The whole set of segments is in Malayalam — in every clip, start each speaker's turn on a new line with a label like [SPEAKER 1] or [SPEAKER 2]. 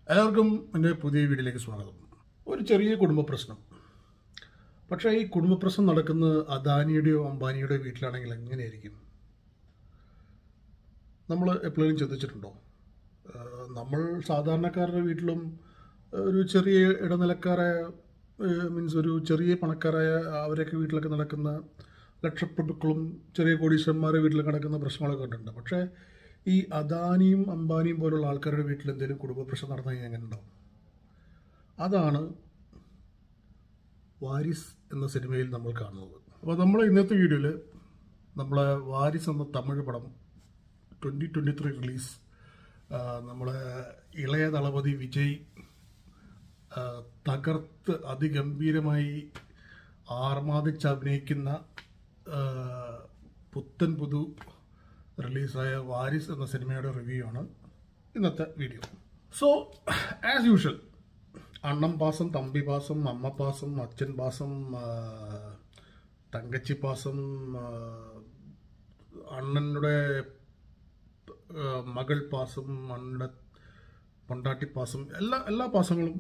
[SPEAKER 1] എല്ലാവർക്കും എൻ്റെ പുതിയ വീഡിയോയിലേക്ക് സ്വാഗതം. ഒരു ചെറിയ കുടുംബ പ്രശ്നം. പക്ഷേ ഈ കുടുംബ പ്രശ്നം നടക്കുന്നത് അദാനിയുടെയോ അംബാനിയുടെയോ വീട്ടിലാണെങ്കിൽ എങ്ങനെയായിരിക്കും? നമ്മൾ എപ്പോഴും ചിന്തിച്ചിട്ടുണ്ടോ? നമ്മൾ സാധാരണക്കാരുടെ വീട്ടിലും ഒരു ചെറിയ ഇടനിലക്കാരായ ഒരു ചെറിയ പണക്കാരായ അവരൊക്കെ വീട്ടിലൊക്കെ നടക്കുന്ന ലക്ഷപ്രഭുക്കളും ചെറിയ കോടീശ്വരന്മാരുടെ വീട്ടിൽ നടക്കുന്ന പ്രശ്നങ്ങളൊക്കെ കണ്ടിട്ടുണ്ട്. പക്ഷേ ഈ അദാനിയും അംബാനിയും പോലുള്ള ആൾക്കാരുടെ വീട്ടിൽ എന്തെങ്കിലും കുടുംബ പ്രശ്നം നടന്നു കഴിഞ്ഞാൽ എങ്ങനെ ഉണ്ടാവും? അതാണ് വാരിസ് എന്ന സിനിമയിൽ നമ്മൾ കാണുന്നത്. അപ്പോൾ നമ്മൾ ഇന്നത്തെ വീഡിയോയിൽ നമ്മളെ വാരിസ് എന്ന തമിഴ് പടം 2023 റിലീസ്, നമ്മളെ ഇളയ ദളപതി വിജയ് തകർത്ത് അതിഗംഭീരമായി ആർമാദിച്ച് അഭിനയിക്കുന്ന പുത്തൻ പുതു റിലീസായ വാരിസ് എന്ന സിനിമയുടെ റിവ്യൂ ആണ് ഇന്നത്തെ വീഡിയോ. സോ ആസ് യൂഷ്വൽ, അണ്ണം പാസം, തമ്പി പാസം, അമ്മ പാസം, അച്ഛൻ പാസം, തങ്കച്ചി പാസം, അണ്ണനുടെ മകൾ പാസം, അണ്ണൻ്റെ പൊണ്ടാട്ടി പാസം, എല്ലാ പാസങ്ങളും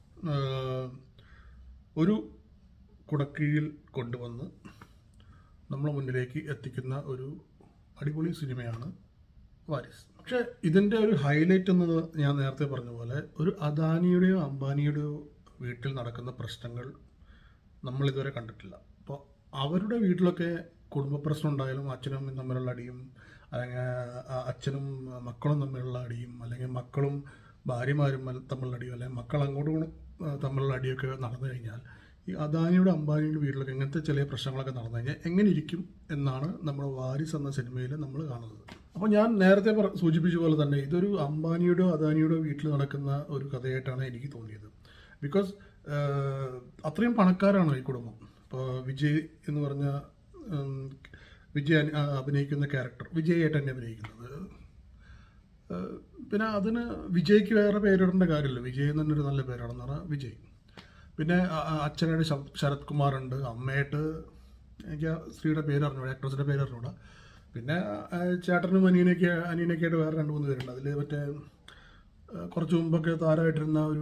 [SPEAKER 1] ഒരു കുടക്കീഴിൽ കൊണ്ടുവന്ന് നമ്മളെ മുന്നിലേക്ക് എത്തിക്കുന്ന ഒരു അടിപൊളി സിനിമയാണ് വാരിസ്. പക്ഷേ ഇതിൻ്റെ ഒരു ഹൈലൈറ്റ് എന്നത് ഞാൻ നേരത്തെ പറഞ്ഞ പോലെ ഒരു അദാനിയുടെയോ അംബാനിയുടെയോ വീട്ടിൽ നടക്കുന്ന പ്രശ്നങ്ങൾ നമ്മളിതുവരെ കണ്ടിട്ടില്ല. അപ്പോൾ അവരുടെ വീട്ടിലൊക്കെ കുടുംബ പ്രശ്നം ഉണ്ടായാലും അച്ഛനും അമ്മയും തമ്മിലുള്ള അടിയും, അല്ലെങ്കിൽ അച്ഛനും മക്കളും തമ്മിലുള്ള അടിയും, അല്ലെങ്കിൽ മക്കളും ഭാര്യമാരും തമ്മിലുള്ള അടിയും, അല്ലെങ്കിൽ മക്കൾ അങ്ങോട്ടും തമ്മിലുള്ള അടിയൊക്കെ നടന്നു കഴിഞ്ഞാൽ ഈ അദാനിയുടെ അംബാനിയുടെ വീട്ടിലൊക്കെ ഇങ്ങനത്തെ ചില പ്രശ്നങ്ങളൊക്കെ നടന്നു കഴിഞ്ഞാൽ എങ്ങനെ ഇരിക്കും എന്നാണ് നമ്മുടെ വാരിസ് എന്ന സിനിമയിൽ നമ്മൾ കാണുന്നത്. അപ്പോൾ ഞാൻ നേരത്തെ സൂചിപ്പിച്ച പോലെ തന്നെ ഇതൊരു അംബാനിയുടെയോ അദാനിയുടെയോ വീട്ടിൽ നടക്കുന്ന ഒരു കഥയായിട്ടാണ് എനിക്ക് തോന്നിയത്. ബിക്കോസ് അത്രയും പണക്കാരാണ് ഈ കുടുംബം. ഇപ്പോൾ വിജയ് എന്ന് പറഞ്ഞ വിജയ് അഭിനയിക്കുന്ന ക്യാരക്ടർ വിജയായിട്ട് തന്നെ അഭിനയിക്കുന്നത്. പിന്നെ അതിന് വിജയ്ക്ക് വേറെ പേരിടേണ്ട കാര്യമില്ല, വിജയ് എന്ന് തന്നെ ഒരു നല്ല പേരാണെന്ന് പറഞ്ഞാൽ വിജയ്. പിന്നെ അച്ഛനായിട്ട് ശരത്കുമാർ ഉണ്ട്, അമ്മയായിട്ട് എനിക്ക് സ്ത്രീയുടെ പേര് അറിഞ്ഞൂടാ, ആക്ട്രസിൻ്റെ പേര് അറിഞ്ഞൂടാ. പിന്നെ ചേട്ടനും അനിയനൊക്കെ ആയിട്ട് വേറെ 2-3 പേരുണ്ട്. അതിൽ മറ്റേ കുറച്ച് മുമ്പൊക്കെ താരമായിട്ടിരുന്ന ഒരു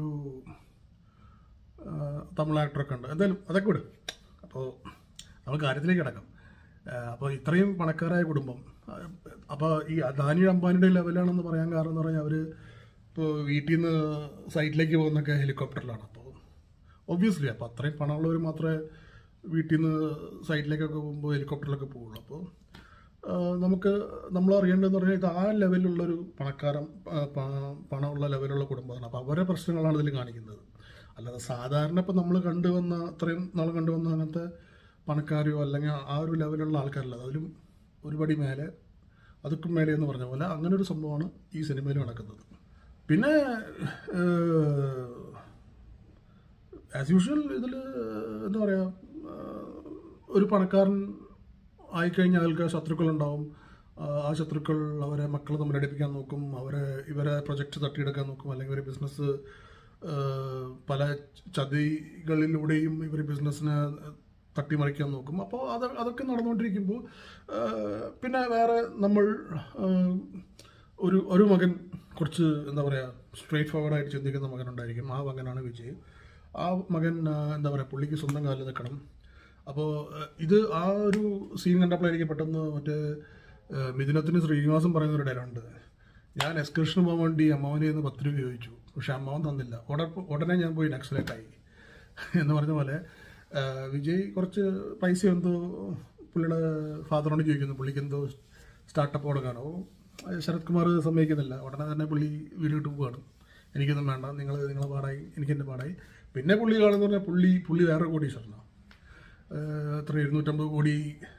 [SPEAKER 1] തമിഴ് ആക്ടറൊക്കെ ഉണ്ട്. എന്തായാലും അതൊക്കെ വിടും. അപ്പോൾ നമ്മൾ കാര്യത്തിലേക്ക് കിടക്കാം. അപ്പോൾ ഇത്രയും പണക്കാരായ കുടുംബം, അപ്പോൾ ഈ അദാനി അംബാനിയുടെ ലെവലാണെന്ന് പറയാൻ കാരണം എന്ന് പറഞ്ഞാൽ അവർ ഇപ്പോൾ വീട്ടിൽ നിന്ന് സൈറ്റിലേക്ക് പോകുന്നൊക്കെ ഹെലികോപ്റ്ററിലാണ്. അപ്പോൾ ഒബ്വിയസ്ലി അപ്പോൾ അത്രയും പണമുള്ളവർ മാത്രമേ വീട്ടിൽ നിന്ന് സൈറ്റിലേക്കൊക്കെ പോകുമ്പോൾ ഹെലികോപ്റ്ററിലൊക്കെ പോവുള്ളൂ. അപ്പോൾ നമ്മൾ അറിയേണ്ടതെന്ന് പറഞ്ഞാൽ ഇത് ആ ലെവലിലുള്ളൊരു പണമുള്ള ലെവലുള്ള കുടുംബമാണ്. അപ്പോൾ അവരുടെ പ്രശ്നങ്ങളാണ് ഇതിൽ കാണിക്കുന്നത്. അല്ലാതെ സാധാരണ ഇപ്പോൾ നമ്മൾ അത്രയും നാൾ കണ്ടുവന്ന അങ്ങനത്തെ പണക്കാരോ അല്ലെങ്കിൽ ആ ഒരു ലെവലുള്ള ആൾക്കാരല്ല, അതിലും ഒരുപടി മേലെ, അതൊക്കെ മേലെ എന്ന് പറഞ്ഞ പോലെ അങ്ങനെ ഒരു സംഭവമാണ് ഈ സിനിമയിൽ നടക്കുന്നത്. പിന്നെ ആസ് യൂഷ്വൽ ഇതിൽ എന്താ പറയുക, ഒരു പണക്കാരൻ ആയിക്കഴിഞ്ഞാൽ അയാൾക്ക് ശത്രുക്കളുണ്ടാവും. ആ ശത്രുക്കൾ അവരെ മക്കളെ തമ്മിൽ അടുപ്പിക്കാൻ നോക്കും, ഇവരെ പ്രൊജക്റ്റ് തട്ടിയെടുക്കാൻ നോക്കും, അല്ലെങ്കിൽ ഇവരെ ബിസിനസ് പല ചതികളിലൂടെയും ഇവർ ബിസിനസ്സിനെ തട്ടിമറിക്കാൻ നോക്കും. അപ്പോൾ അതൊക്കെ നടന്നുകൊണ്ടിരിക്കുമ്പോൾ പിന്നെ വേറെ നമ്മൾ ഒരു മകൻ കുറച്ച് എന്താ പറയുക സ്ട്രെയിറ്റ് ഫോർവേഡായിട്ട് ചിന്തിക്കുന്ന മകനുണ്ടായിരിക്കും. ആ മകനാണ് വിജയ്. ആ മകൻ എന്താ പറയുക, പുള്ളിക്ക് സ്വന്തം കാലിൽ നിൽക്കണം. അപ്പോൾ ഇത് ആ ഒരു സീൻ കണ്ടപ്പോൾ എനിക്ക് പെട്ടെന്ന് മറ്റേ മിഥുനത്തിന് ശ്രീനിവാസൻ പറയുന്ന ഒരു ഡയലോഗുണ്ട്, ഞാൻ എക്സ്കർഷന് പോകാൻ വേണ്ടി അമ്മാവനെ നിന്ന് 10 രൂപ ചോദിച്ചു, പക്ഷെ അമ്മാവൻ തന്നില്ല, ഉടനെ ഞാൻ പോയി നക്സലേറ്റായി എന്ന് പറഞ്ഞ പോലെ വിജയ് കുറച്ച് പൈസ എന്തോ പുള്ളിയുടെ ഫാദറിനോട് ചോദിക്കുന്നു, പുള്ളിക്ക് എന്തോ സ്റ്റാർട്ടപ്പ് തുടങ്ങാനോ. ശരത്കുമാർ സമ്മതിക്കുന്നില്ല, ഉടനെ തന്നെ പുള്ളി വീട്ടിട്ട് പോവുകയാണ്, എനിക്കൊന്നും വേണ്ട, നിങ്ങളെ പാടായി, എനിക്കെൻ്റെ പാടായി. പിന്നെ പുള്ളി കാണുന്ന പറഞ്ഞാൽ പുള്ളി വേറെ കോടീശ്വരനാണ്. എത്ര 250 കോടി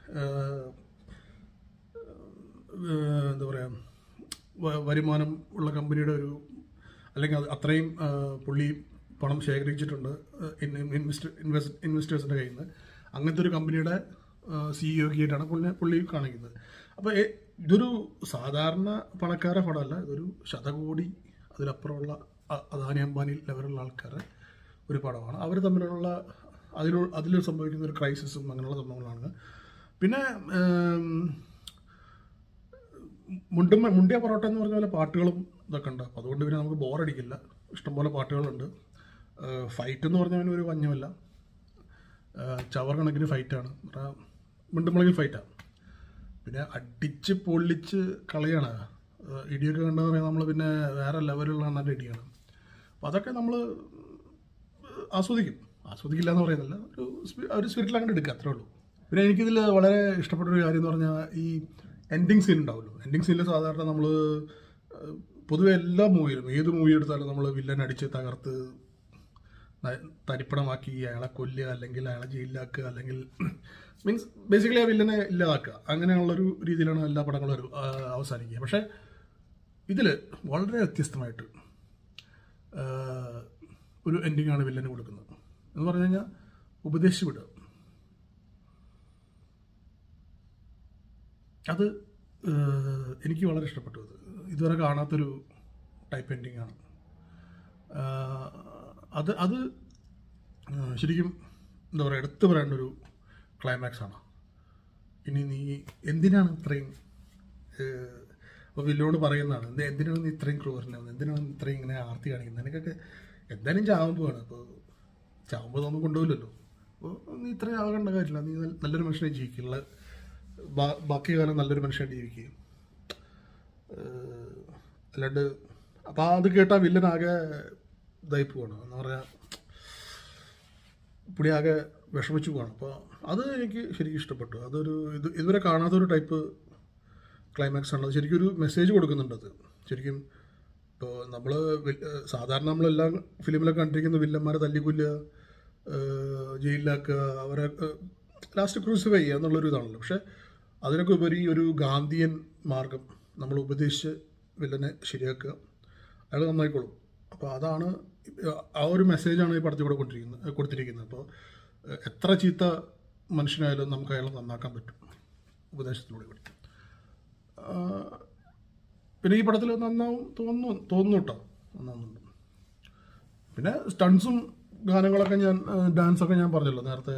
[SPEAKER 1] എന്താ പറയുക വരുമാനം ഉള്ള കമ്പനിയുടെ ഒരു, അല്ലെങ്കിൽ അത്രയും പുള്ളി പണം ശേഖരിച്ചിട്ടുണ്ട് ഇൻവെസ്റ്റേഴ്സിൻ്റെ കയ്യിൽ നിന്ന്. അങ്ങനത്തെ ഒരു കമ്പനിയുടെ CEO ഒക്കെ ആയിട്ടാണ് പുള്ളി കാണിക്കുന്നത്. അപ്പോൾ ഇതൊരു സാധാരണ പണക്കാരെ പടമല്ല, ഇതൊരു ശതകോടി അതിലപ്പുറമുള്ള അദാനി അംബാനി ലെവലുള്ള ആൾക്കാരെ ഒരു പടമാണ്. അവർ തമ്മിലുള്ള അതിൽ സംഭവിക്കുന്ന ഒരു ക്രൈസിസും അങ്ങനെയുള്ള സംഭവങ്ങളാണ്. പിന്നെ മുണ്ടിയ പൊറോട്ട എന്ന് പറഞ്ഞ പോലെ പാട്ടുകളും ഇതൊക്കെ ഉണ്ട്. അപ്പോൾ അതുകൊണ്ട് പിന്നെ നമുക്ക് ബോറടിക്കില്ല. ഇഷ്ടംപോലെ പാട്ടുകളുണ്ട്. ഫൈറ്റ് എന്ന് പറഞ്ഞാൽ ഒരു വഞ്ഞമല്ല, ചവർ കണക്കിന് ഫൈറ്റാണ്. മിണ്ടുമ്പോഴേക്കും ഫൈറ്റാണ്. പിന്നെ അടിച്ച് പൊള്ളിച്ച് കളിയാണ്. ഇടിയൊക്കെ കണ്ടെന്ന് പറയാൻ നമ്മൾ പിന്നെ വേറെ ലെവലുള്ള നല്ല ഇടിയാണ്. അപ്പോൾ അതൊക്കെ നമ്മൾ ആസ്വദിക്കില്ല എന്ന് പറയുന്നില്ല, ഒരു സ്പിരിറ്റിൽ അങ്ങോട്ട് എടുക്കുക, അത്രേ ഉള്ളൂ. പിന്നെ എനിക്കിതിൽ വളരെ ഇഷ്ടപ്പെട്ടൊരു കാര്യം എന്ന് പറഞ്ഞാൽ ഈ എൻഡിങ് സീൻ ഉണ്ടാവുമല്ലോ. എൻഡിങ് സീനിൽ സാധാരണ നമ്മൾ പൊതുവെ എല്ലാ മൂവിയിലും, ഏത് മൂവി എടുത്താലും നമ്മൾ വില്ലൻ അടിച്ച് തകർത്ത് തരിപ്പണമാക്കി അയാളെ കൊല്ലുക, അല്ലെങ്കിൽ അയാളെ ജയിലിലാക്കുക, അല്ലെങ്കിൽ മീൻസ് ബേസിക്കലി ആ വില്ലനെ ഇല്ലാതാക്കുക, അങ്ങനെയുള്ളൊരു രീതിയിലാണ് എല്ലാ പടങ്ങളും അവസാനിക്കുക. പക്ഷേ ഇതിൽ വളരെ വ്യത്യസ്തമായിട്ട് ഒരു എൻഡിങ്ങാണ് വില്ലന് കൊടുക്കുന്നത്. എന്ന് പറഞ്ഞു കഴിഞ്ഞാൽ ഉപദേശിച്ച് വിടുക. അത് എനിക്ക് വളരെ ഇഷ്ടപ്പെട്ടു. ഇതുവരെ കാണാത്തൊരു ടൈപ്പ് എൻഡിങ്ങാണ് അത്. ശരിക്കും എന്താ പറയുക, എടുത്തു പറയേണ്ട ഒരു ക്ലൈമാക്സ് ആണ്. ഇനി നീ എന്തിനാണ് ഇത്രയും, അപ്പോൾ വില്ലോട് പറയുന്നതാണ്, എന്തിനാണ് നീ ഇത്രയും ക്രൂരനാവുന്നത്, എന്തിനാണ് ഇത്രയും ഇങ്ങനെ ആർത്തി കാണിക്കുന്നത്, എനിക്കൊക്കെ എന്തായാലും ചാവുമ്പോഴാണ്, അപ്പോൾ ചാവുമ്പോൾ ഒന്നും കൊണ്ടുപോയില്ലല്ലോ, അപ്പോൾ നീ ഇത്രയും ആകേണ്ട കാര്യമില്ല, നീ നല്ലൊരു മനുഷ്യനെ ജീവിക്കുക, ബാക്കി കാലം നല്ലൊരു മനുഷ്യനായിട്ട് ജീവിക്കുക. അല്ലാണ്ട് അപ്പോൾ അത് കേട്ടാൽ വില്ലനാകെ ഇതായി പോവാണ്, എന്ന് പറയാ പുള്ളി ആകെ വിഷമിച്ചു പോവാണ്. അപ്പോൾ അത് എനിക്ക് ശരിക്കും ഇഷ്ടപ്പെട്ടു. അതൊരു ഇതുവരെ കാണാത്തൊരു ടൈപ്പ് ക്ലൈമാക്സ് ആണ്. അത് ശരിക്കും ഒരു മെസ്സേജ് കൊടുക്കുന്നുണ്ട്. അത് ശരിക്കും ഇപ്പോൾ നമ്മൾ സാധാരണ നമ്മളെല്ലാം ഫിലിമിലൊക്കെ കണ്ടിരിക്കുന്ന വില്ലന്മാരെ തല്ലിക്കൊല്ലുക, ജയിലിലാക്കുക, അവരെ ലാസ്റ്റ് ക്രൂസിഫൈ ചെയ്യുക എന്നുള്ളൊരു ഇതാണല്ലോ. പക്ഷേ അതിനൊക്കെ ഉപരി ഒരു ഗാന്ധിയൻ മാർഗം നമ്മൾ ഉപദേശിച്ച് വില്ലനെ ശരിയാക്കുക, അയാൾ നന്നായിക്കോളും. അപ്പോൾ അതാണ്, ആ ഒരു മെസ്സേജാണ് ഈ പടത്തിൽ കൂടെ കൊടുത്തിരിക്കുന്നത്. അപ്പോൾ എത്ര ചീത്ത മനുഷ്യനായാലും നമുക്ക് അയാളെ നന്നാക്കാൻ പറ്റും ഉപദേശത്തിലൂടെ കൂടി. പിന്നെ ഈ പടത്തിൽ നന്നാവും തോന്നുന്നു കേട്ടോ, നന്നാവുന്നുണ്ട്. പിന്നെ സ്റ്റൺസും ഗാനങ്ങളൊക്കെ ഡാൻസൊക്കെ ഞാൻ പറഞ്ഞല്ലോ നേരത്തെ,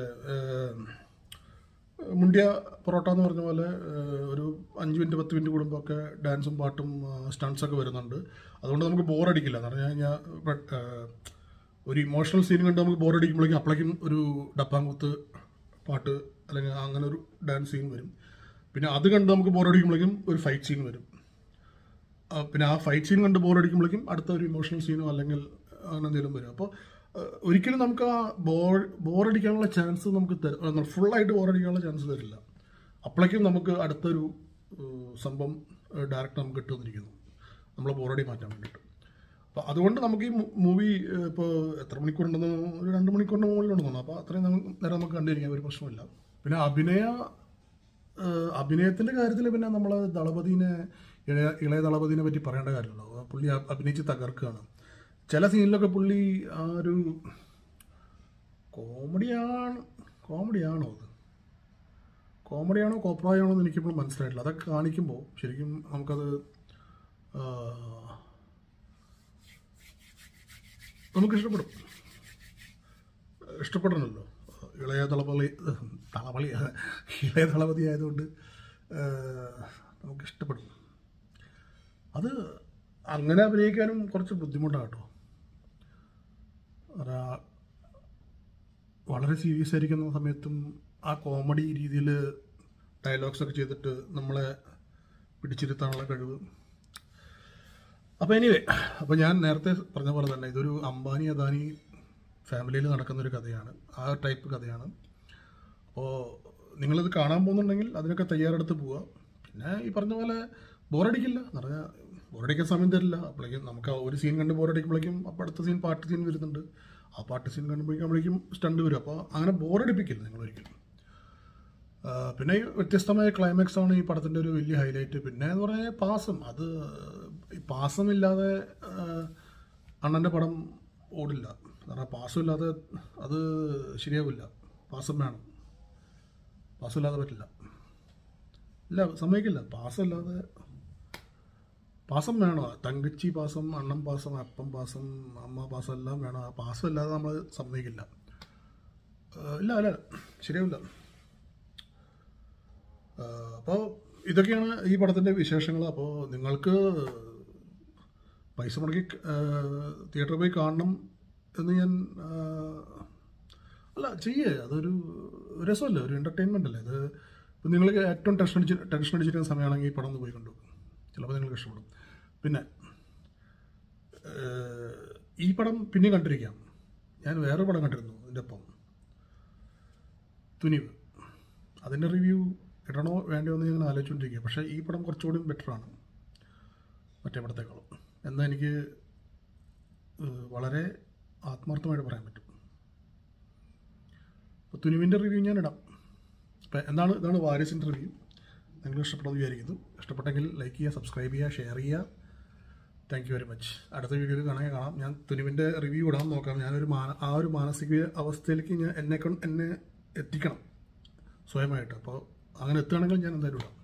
[SPEAKER 1] മുണ്ടിയ പൊറോട്ട എന്ന് പറഞ്ഞ പോലെ ഒരു 5 മിനിറ്റ് 10 മിനിറ്റ് കൂടുമ്പോഴൊക്കെ ഡാൻസും പാട്ടും സ്റ്റൺസൊക്കെ വരുന്നുണ്ട്. അതുകൊണ്ട് നമുക്ക് ബോറടിക്കില്ല. എന്ന് പറഞ്ഞു കഴിഞ്ഞാൽ ഒരു ഇമോഷണൽ സീൻ കണ്ട് നമുക്ക് ബോറടിക്കുമ്പോഴേക്കും അപ്പോഴേക്കും ഒരു ഡപ്പാങ്കുത്ത് പാട്ട് അല്ലെങ്കിൽ അങ്ങനെ ഒരു ഡാൻസ് സീൻ വരും. പിന്നെ അത് കണ്ട് നമുക്ക് ബോറടിക്കുമ്പോഴേക്കും ഒരു ഫൈറ്റ് സീൻ വരും. പിന്നെ ആ ഫൈറ്റ് സീൻ കണ്ട് ബോറടിക്കുമ്പോഴേക്കും അടുത്ത ഒരു ഇമോഷണൽ സീനോ അല്ലെങ്കിൽ അങ്ങനെ എന്തെങ്കിലും വരും. അപ്പോൾ ഒരിക്കലും നമുക്ക് ആ ബോറടിക്കാനുള്ള ചാൻസ് നമുക്ക് ഫുള്ളായിട്ട് ബോറടിക്കാനുള്ള ചാൻസ് തരില്ല. അപ്പോഴേക്കും നമുക്ക് അടുത്തൊരു സംഭവം ഡയറക്റ്റ് നമുക്ക് കിട്ടുന്നിരിക്കുന്നു, നമ്മളെ ബോറടി മാറ്റാൻ വേണ്ടിയിട്ട്. അപ്പോൾ അതുകൊണ്ട് നമുക്ക് ഈ മൂവി ഇപ്പോൾ എത്ര മണിക്കൂറുണ്ടെന്ന്, ഒരു 2 മണിക്കൂറിൻ്റെ മുകളിലുണ്ടെന്ന് തോന്നുന്നു. അപ്പോൾ അത്രയും നേരം നമുക്ക് കണ്ടിരിക്കാൻ ഒരു പ്രശ്നമില്ല. പിന്നെ അഭിനയത്തിൻ്റെ കാര്യത്തിൽ പിന്നെ നമ്മൾ ഇളയ ദളപതിനെ പറ്റി പറയേണ്ട കാര്യമുള്ളൂ. പുള്ളി അഭിനയിച്ച് തകർക്കുകയാണ്. ചില സീനിലൊക്കെ പുള്ളി ആ ഒരു കോമഡിയാണോ കോപ്രായാണോ എന്ന് എനിക്കിപ്പോൾ മനസ്സിലായിട്ടില്ല. അതൊക്കെ കാണിക്കുമ്പോൾ ശരിക്കും നമുക്കത് നമുക്ക് ഇഷ്ടപ്പെടണമല്ലോ. ഇളയ ദളപതി ആയതുകൊണ്ട് നമുക്ക് ഇഷ്ടപ്പെടും. അത് അങ്ങനെ അഭിനയിക്കാനും കുറച്ച് ബുദ്ധിമുട്ടാണ് കേട്ടോ. വളരെ സീരിയസ് ആയിരിക്കുന്ന സമയത്തും ആ കോമഡി രീതിയിൽ ഡയലോഗ്സൊക്കെ ചെയ്തിട്ട് നമ്മളെ പിടിച്ചിരുത്താനുള്ള കഴിവ്. അപ്പോൾ ഞാൻ നേരത്തെ പറഞ്ഞ പോലെ തന്നെ ഇതൊരു അംബാനി അദാനി ഫാമിലിയിൽ നടക്കുന്നൊരു കഥയാണ്, ആ ടൈപ്പ് കഥയാണ്. അപ്പോൾ നിങ്ങളിത് കാണാൻ പോകുന്നുണ്ടെങ്കിൽ അതിനൊക്കെ തയ്യാറെടുത്ത് പോവുക. പിന്നെ ഈ പറഞ്ഞ പോലെ ബോറടിക്കില്ല എന്ന് പറഞ്ഞാൽ ബോറടിക്കാൻ സമയം തരില്ല. അപ്പോഴേക്കും നമുക്ക് ഒരു സീൻ കണ്ട് ബോറടിക്കുമ്പോഴേക്കും അപ്പോൾ അടുത്ത സീൻ പാട്ട് സീൻ വരുന്നുണ്ട്, ആ പാട്ട് സീൻ കണ്ടുമ്പോഴേക്കും സ്റ്റണ്ട് വരും. അപ്പോൾ അങ്ങനെ ബോറടിപ്പിക്കില്ല നിങ്ങളൊരിക്കലും. പിന്നെ ഈ വ്യത്യസ്തമായ ക്ലൈമാക്സ് ആണ് ഈ പടത്തിൻ്റെ ഒരു വലിയ ഹൈലൈറ്റ്. പിന്നെ എന്ന് പറഞ്ഞാൽ പാസമില്ലാതെ അണ്ണൻ്റെ പടം ഓടില്ല. കാരണം പാസമില്ലാതെ അത് ശരിയാവില്ല. പാസം വേണം, പാസമില്ലാതെ പറ്റില്ല. ഇല്ല, സമ്മതിക്കില്ല. പാസം വേണം. തങ്കച്ചി പാസം, അണ്ണം പാസം, അപ്പം പാസം, അമ്മ പാസം എല്ലാം വേണം. ആ പാസം ഇല്ലാതെ നമ്മൾ സമ്മതിക്കില്ല. അല്ല ശരിയാവില്ല. അപ്പോൾ ഇതൊക്കെയാണ് ഈ പടത്തിൻ്റെ വിശേഷങ്ങൾ. അപ്പോൾ നിങ്ങൾക്ക് പൈസ മുടക്കി തിയേറ്ററിൽ പോയി കാണണം എന്ന് ഞാൻ അല്ല ചെയ്യേ, അതൊരു രസമല്ലേ, ഒരു എൻ്റർടൈൻമെൻ്റ് അല്ലേ ഇത്. ഇപ്പം നിങ്ങൾ ഏറ്റവും ടെൻഷൻ അടിച്ചിരിക്കുന്ന സമയമാണെങ്കിൽ ഈ പടം ഒന്ന് പോയി കണ്ടു, ചിലപ്പോൾ നിങ്ങൾക്ക് ഇഷ്ടപ്പെടും. പിന്നെ ഈ പടം പിന്നെ കണ്ടിരിക്കാം. ഞാൻ വേറെ പടം കണ്ടിരുന്നു ഇതിൻ്റെ ഒപ്പം, തുനിവ്. അതിൻ്റെ റിവ്യൂ ഇടണോ വേണ്ടയോ എന്ന് ഞാൻ ആലോചിച്ചുകൊണ്ടിരിക്കുക. പക്ഷേ ഈ പടം കുറച്ചുകൂടി ബെറ്ററാണ് മറ്റേ പടത്തേക്കാളും എന്നാൽ എനിക്ക് വളരെ ആത്മാർത്ഥമായിട്ട് പറയാൻ പറ്റും. അപ്പോൾ തുനിവിൻ്റെ റിവ്യൂ ഞാൻ ഇടാം. അപ്പോൾ ഇതാണ് വാരിസിൻ്റെ റിവ്യൂ. നിങ്ങൾ ഇഷ്ടപ്പെട്ടെന്ന് വിചാരിക്കുന്നു. ഇഷ്ടപ്പെട്ടെങ്കിൽ ലൈക്ക് ചെയ്യുക, സബ്സ്ക്രൈബ് ചെയ്യുക, ഷെയർ ചെയ്യുക. Thank you very much. അടുത്ത വീഡിയോയിൽ കാണാം. ഞാൻ തുനിവിൻ്റെ റിവ്യൂ ഇടാൻ നോക്കാം. ഞാനൊരു ആ ഒരു മാനസിക അവസ്ഥയിലേക്ക് എന്നെ എത്തിക്കണം സ്വയമായിട്ട്. അപ്പോൾ അങ്ങനെ എത്തുകയാണെങ്കിൽ ഞാൻ എന്തായാലും ഇടാം.